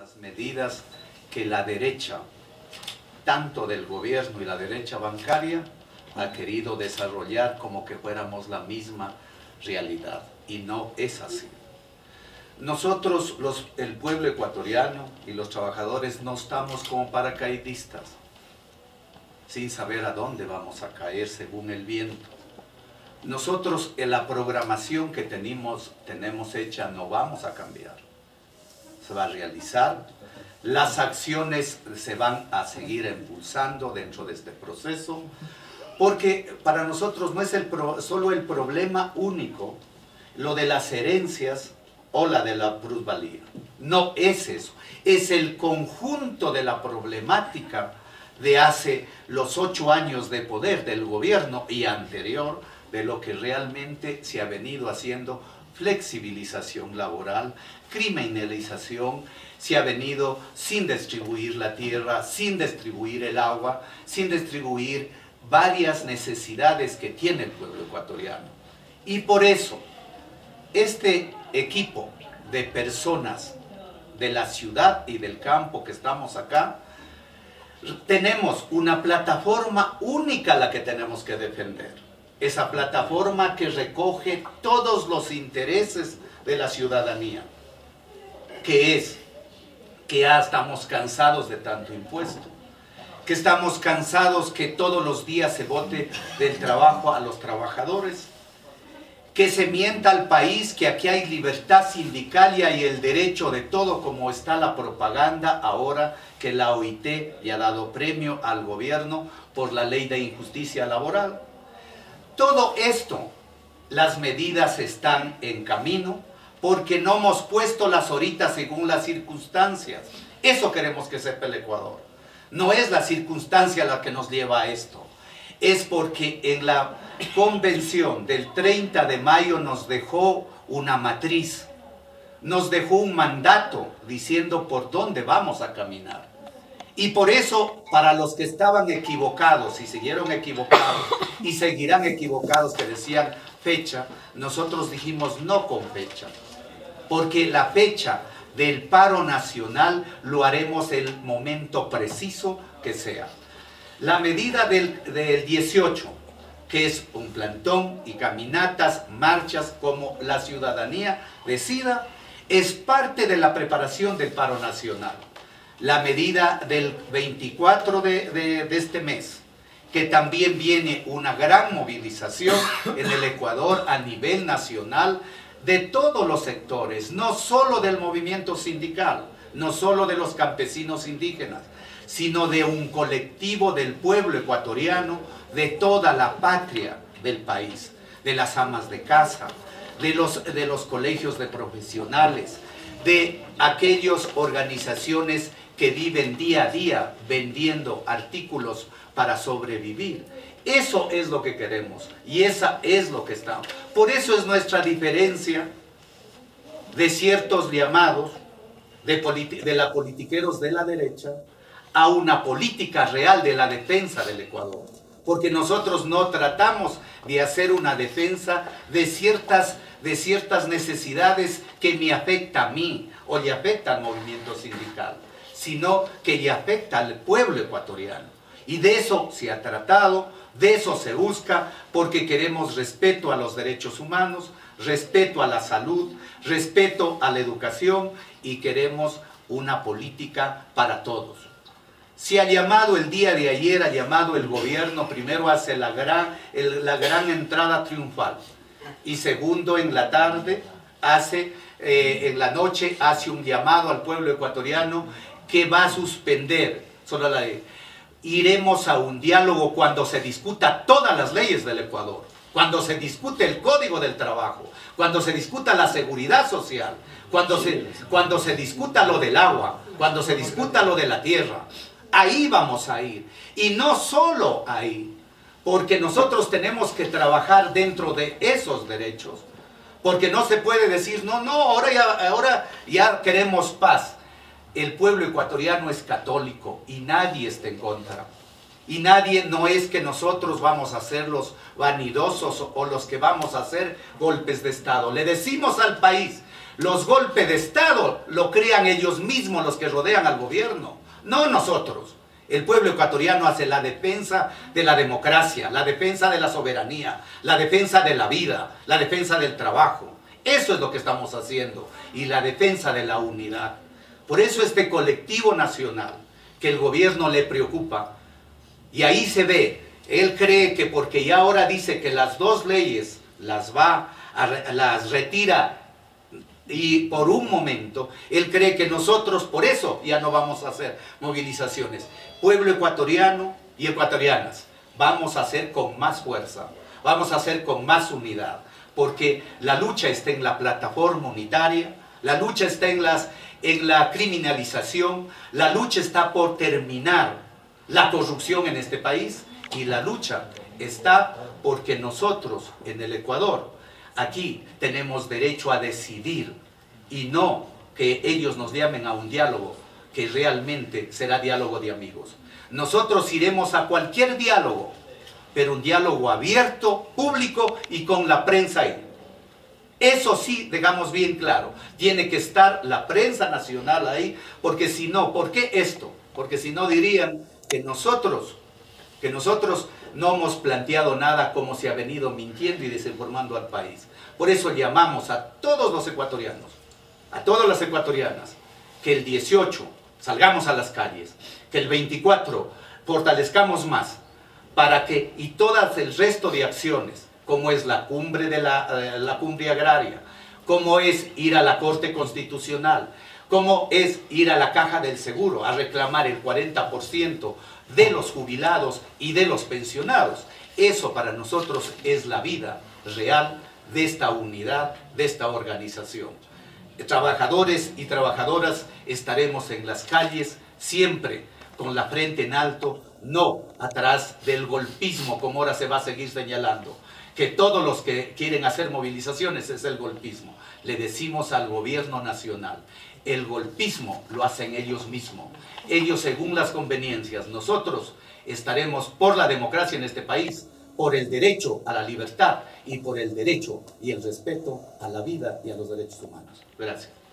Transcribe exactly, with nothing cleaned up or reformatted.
las medidas que la derecha, tanto del gobierno y la derecha bancaria, ha querido desarrollar como que fuéramos la misma realidad. Y no es así. Nosotros, los, el pueblo ecuatoriano y los trabajadores, no estamos como paracaidistas, sin saber a dónde vamos a caer según el viento. Nosotros, en la programación que tenemos, tenemos hecha, no vamos a cambiar. Se va a realizar. Las acciones se van a seguir impulsando dentro de este proceso, porque para nosotros no es el pro, solo el problema único, lo de las herencias o la de la plusvalía. No es eso, es el conjunto de la problemática de hace los ocho años de poder del gobierno y anterior, de lo que realmente se ha venido haciendo: flexibilización laboral, criminalización, se ha venido sin distribuir la tierra, sin distribuir el agua, sin distribuir varias necesidades que tiene el pueblo ecuatoriano. Y por eso, este equipo de personas de la ciudad y del campo que estamos acá, tenemos una plataforma única la que tenemos que defender. Esa plataforma que recoge todos los intereses de la ciudadanía, que es que ya estamos cansados de tanto impuesto, que estamos cansados que todos los días se vote del trabajo a los trabajadores, que se mienta al país que aquí hay libertad sindical y hay el derecho de todo, como está la propaganda ahora que la O I T le ha dado premio al gobierno por la ley de injusticia laboral. Todo esto, las medidas están en camino porque no hemos puesto las horitas según las circunstancias. Eso queremos que sepa el Ecuador. No es la circunstancia la que nos lleva a esto. Es porque en la convención del treinta de mayo nos dejó una matriz, nos dejó un mandato diciendo por dónde vamos a caminar. Y por eso, para los que estaban equivocados y siguieron equivocados y seguirán equivocados, que decían fecha, nosotros dijimos no con fecha, porque la fecha del paro nacional lo haremos el momento preciso que sea. La medida del, del dieciocho, que es un plantón y caminatas, marchas, como la ciudadanía decida, es parte de la preparación del paro nacional. La medida del veinticuatro de, de, de este mes, que también viene una gran movilización en el Ecuador a nivel nacional de todos los sectores, no solo del movimiento sindical, no solo de los campesinos indígenas, sino de un colectivo del pueblo ecuatoriano, de toda la patria del país, de las amas de casa, de los, de los colegios de profesionales, de aquellas organizaciones que viven día a día vendiendo artículos para sobrevivir. Eso es lo que queremos y esa es lo que estamos. Por eso es nuestra diferencia de ciertos llamados de, de la politiqueros de la derecha a una política real de la defensa del Ecuador. Porque nosotros no tratamos de hacer una defensa de ciertas, de ciertas necesidades que me afectan a mí o le afecta al movimiento sindical, sino que le afecta al pueblo ecuatoriano. Y de eso se ha tratado, de eso se busca, porque queremos respeto a los derechos humanos, respeto a la salud, respeto a la educación y queremos una política para todos. Se ha llamado el día de ayer, ha llamado el gobierno, primero hace la gran, el, la gran entrada triunfal y segundo en la tarde, hace, eh, en la noche hace un llamado al pueblo ecuatoriano que va a suspender solo la ley. Iremos a un diálogo cuando se discuta todas las leyes del Ecuador, cuando se discute el Código del Trabajo, cuando se discuta la seguridad social, cuando se, cuando se discuta lo del agua, cuando se discuta lo de la tierra. Ahí vamos a ir. Y no solo ahí, porque nosotros tenemos que trabajar dentro de esos derechos. Porque no se puede decir, no, no, ahora ya, ahora ya queremos paz. El pueblo ecuatoriano es católico y nadie está en contra. Y nadie, no es que nosotros vamos a ser los vanidosos o los que vamos a hacer golpes de Estado. Le decimos al país, Los golpes de Estado lo crean ellos mismos, los que rodean al gobierno, no nosotros. El pueblo ecuatoriano hace la defensa de la democracia, la defensa de la soberanía, la defensa de la vida, la defensa del trabajo. Eso es lo que estamos haciendo, y la defensa de la unidad. Por eso este colectivo nacional, que el gobierno le preocupa, y ahí se ve, él cree que porque ya ahora dice que las dos leyes las va a, las retira, y por un momento, él cree que nosotros por eso ya no vamos a hacer movilizaciones. Pueblo ecuatoriano y ecuatorianas, vamos a hacer con más fuerza, vamos a hacer con más unidad, porque la lucha está en la plataforma unitaria, la lucha está en, las, en la criminalización, la lucha está por terminar la corrupción en este país, y la lucha está porque nosotros en el Ecuador, aquí tenemos derecho a decidir, y no que ellos nos llamen a un diálogo que realmente será diálogo de amigos. Nosotros iremos a cualquier diálogo, pero un diálogo abierto, público y con la prensa ahí. Eso sí, digamos bien claro, tiene que estar la prensa nacional ahí, porque si no, ¿por qué esto? Porque si no dirían que nosotros, que nosotros no hemos planteado nada, como se ha venido mintiendo y desinformando al país. Por eso llamamos a todos los ecuatorianos, a todas las ecuatorianas, que el dieciocho salgamos a las calles, que el veinticuatro fortalezcamos más, para que, y todas el resto de acciones, como es la cumbre, de la, eh, la cumbre agraria, como es ir a la Corte Constitucional, como es ir a la Caja del Seguro a reclamar el cuarenta por ciento de los jubilados y de los pensionados. Eso para nosotros es la vida real de esta unidad, de esta organización. Trabajadores y trabajadoras estaremos en las calles siempre con la frente en alto, no atrás del golpismo, como ahora se va a seguir señalando, que todos los que quieren hacer movilizaciones es el golpismo. Le decimos al gobierno nacional, el golpismo lo hacen ellos mismos, ellos según las conveniencias. Nosotros estaremos por la democracia en este país, por el derecho a la libertad y por el derecho y el respeto a la vida y a los derechos humanos. Gracias.